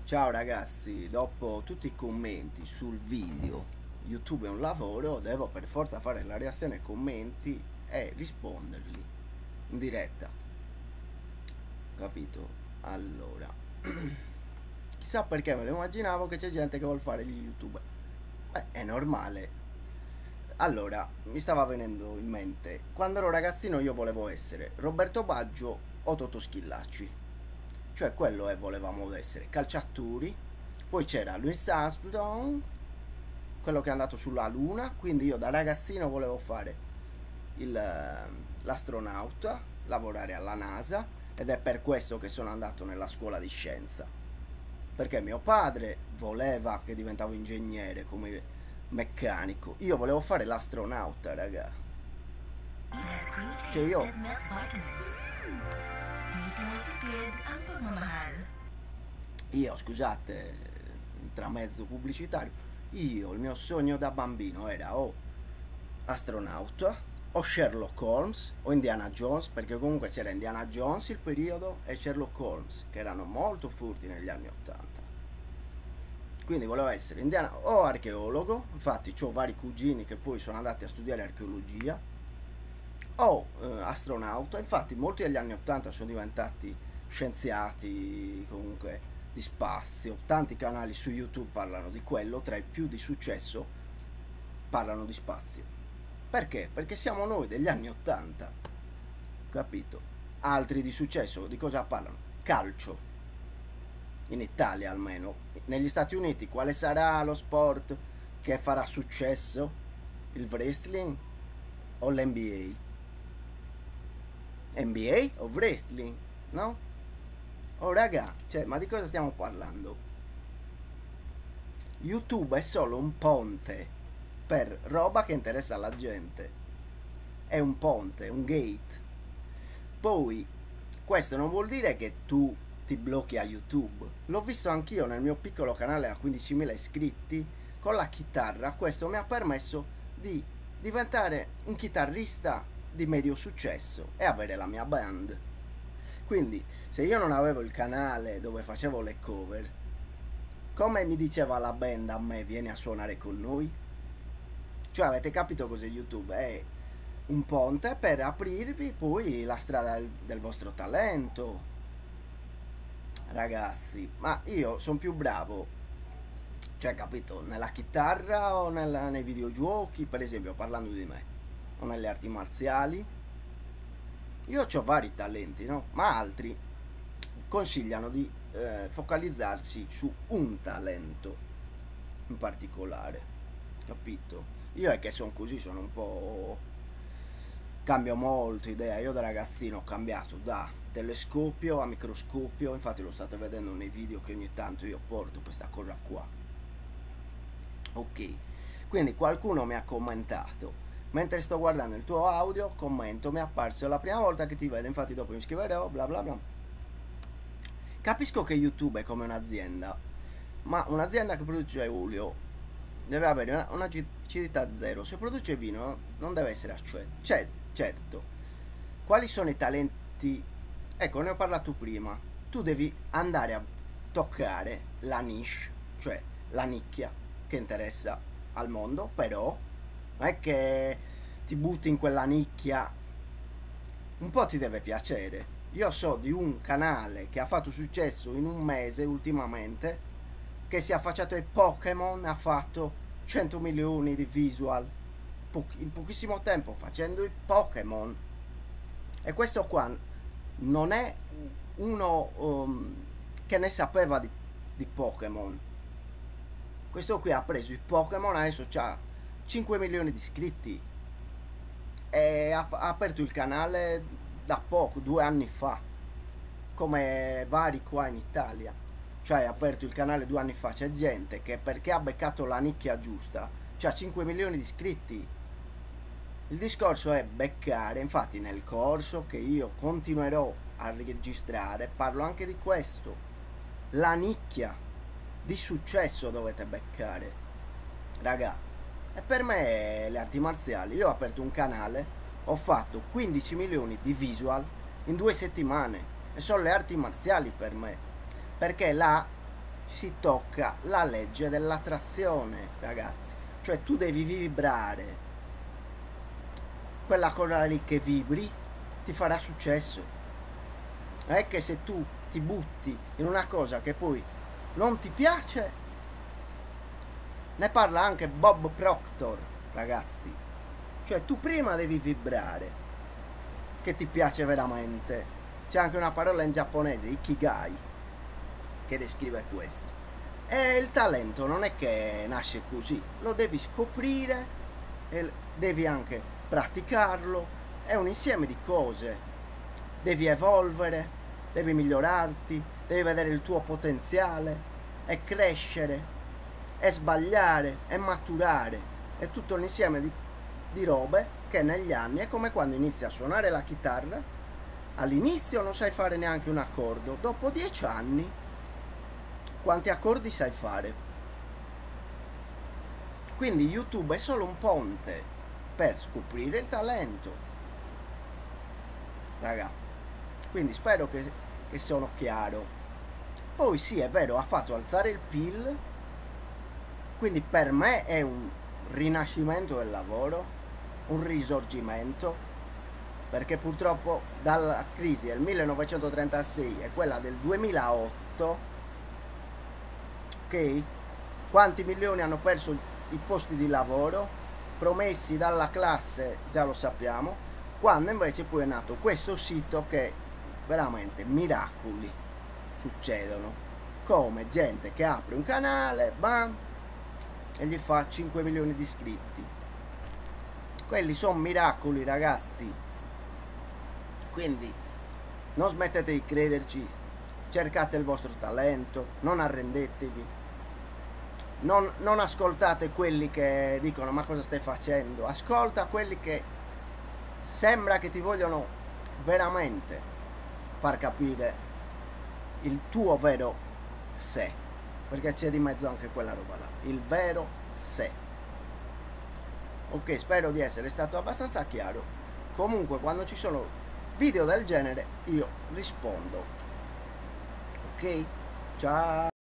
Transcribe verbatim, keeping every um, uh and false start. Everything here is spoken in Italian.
Ciao ragazzi, dopo tutti i commenti sul video YouTube è un lavoro, devo per forza fare la reazione ai commenti e risponderli in diretta. Capito? Allora, chissà perché me lo immaginavo che c'è gente che vuole fare gli YouTuber. Beh, è normale. Allora, mi stava venendo in mente, quando ero ragazzino io volevo essere Roberto Baggio o Totò Schillaci. Cioè quello è, volevamo essere calciatori. Poi c'era Louis Armstrong, quello che è andato sulla luna. Quindi io da ragazzino volevo fare il, l'astronauta, lavorare alla NASA. Ed è per questo che sono andato nella scuola di scienza, perché mio padre voleva che diventavo ingegnere come meccanico. Io volevo fare l'astronauta, raga. Cioè io Io, scusate, intramezzo pubblicitario, io, il mio sogno da bambino era o astronauta, o Sherlock Holmes, o Indiana Jones, perché comunque c'era Indiana Jones il periodo e Sherlock Holmes, che erano molto furti negli anni ottanta. Quindi volevo essere Indiana o archeologo, infatti ho vari cugini che poi sono andati a studiare archeologia, o eh, astronauta, infatti molti degli anni ottanta sono diventati scienziati comunque di spazio. Tanti canali su YouTube parlano di quello, tra i più di successo parlano di spazio. Perché? Perché siamo noi degli anni ottanta, capito? Altri di successo di cosa parlano? Calcio, in Italia almeno. Negli Stati Uniti quale sarà lo sport che farà successo? Il wrestling o l'N B A? N B A o wrestling? No? Oh raga, cioè, ma di cosa stiamo parlando? YouTube è solo un ponte per roba che interessa alla gente. È un ponte, un gate. Poi, questo non vuol dire che tu ti blocchi a YouTube. L'ho visto anch'io nel mio piccolo canale a quindicimila iscritti. Con la chitarra, questo mi ha permesso di diventare un chitarrista di medio successo e avere la mia band. Quindi, se io non avevo il canale dove facevo le cover, come mi diceva la band a me, vieni a suonare con noi? Cioè, avete capito cos'è YouTube? È un ponte per aprirvi poi la strada del, del vostro talento. Ragazzi, ma io sono più bravo, cioè, capito, nella chitarra o nella, nei videogiochi, per esempio, parlando di me, o nelle arti marziali. Io ho vari talenti, no? Ma altri consigliano di eh, focalizzarsi su un talento in particolare, capito? Io è che sono così, sono un po'... cambio molto idea. Io da ragazzino ho cambiato da telescopio a microscopio, infatti lo state vedendo nei video che ogni tanto io porto questa cosa qua. Ok, quindi qualcuno mi ha commentato: mentre sto guardando il tuo audio, commento, mi è apparso la prima volta che ti vedo, infatti dopo mi scriverò, bla bla bla. Capisco che YouTube è come un'azienda, ma un'azienda che produce olio deve avere una, una acidità zero. Se produce vino non deve essere acceso. Cioè, certo, quali sono i talenti? Ecco, ne ho parlato prima. Tu devi andare a toccare la niche, cioè la nicchia che interessa al mondo, però non è che ti butti in quella nicchia, un po' ti deve piacere. Io so di un canale che ha fatto successo in un mese ultimamente, che si è affacciato ai Pokémon, ha fatto cento milioni di visual in pochissimo tempo facendo i Pokémon. E questo qua non è uno um, che ne sapeva di, di Pokémon. Questo qui ha preso i Pokémon, adesso c'ha cinque milioni di iscritti e ha, ha aperto il canale da poco, due anni fa, come vari qua in Italia. Cioè ha aperto il canale due anni fa. C'è gente che, perché ha beccato la nicchia giusta, c'ha cinque milioni di iscritti. Il discorso è beccare. Infatti nel corso che io continuerò a registrare parlo anche di questo. La nicchia di successo dovete beccare, raga. E per me le arti marziali, io ho aperto un canale, ho fatto quindici milioni di visual in due settimane e sono le arti marziali per me, perché là si tocca la legge dell'attrazione, ragazzi. Cioè tu devi vibrare, quella cosa lì che vibri ti farà successo. Non è che se tu ti butti in una cosa che poi non ti piace, ne parla anche Bob Proctor, ragazzi. Cioè tu prima devi vibrare che ti piace veramente. C'è anche una parola in giapponese, ikigai, che descrive questo. E il talento non è che nasce così, lo devi scoprire e devi anche praticarlo, è un insieme di cose. Devi evolvere, devi migliorarti, devi vedere il tuo potenziale e crescere e sbagliare e maturare. È tutto un insieme di, di robe che negli anni è come quando inizi a suonare la chitarra. All'inizio non sai fare neanche un accordo, dopo dieci anni quanti accordi sai fare? Quindi YouTube è solo un ponte per scoprire il talento, raga. Quindi spero che, che sono chiaro. Poi sì, è vero, ha fatto alzare il P I L, quindi per me è un rinascimento del lavoro, un risorgimento, perché purtroppo dalla crisi del millenovecentotrentasei e quella del duemilaotto, ok? Quanti milioni hanno perso i posti di lavoro promessi dalla classe, già lo sappiamo, quando invece poi è nato questo sito che veramente miracoli succedono, come gente che apre un canale, bam, e gli fa cinque milioni di iscritti. Quelli sono miracoli, ragazzi. Quindi non smettete di crederci, cercate il vostro talento, non arrendetevi. Non, non ascoltate quelli che dicono ma cosa stai facendo, ascolta quelli che sembra che ti vogliono veramente far capire il tuo vero sé, perché c'è di mezzo anche quella roba là, il vero sé. Ok, spero di essere stato abbastanza chiaro. Comunque quando ci sono video del genere io rispondo. Ok, ciao.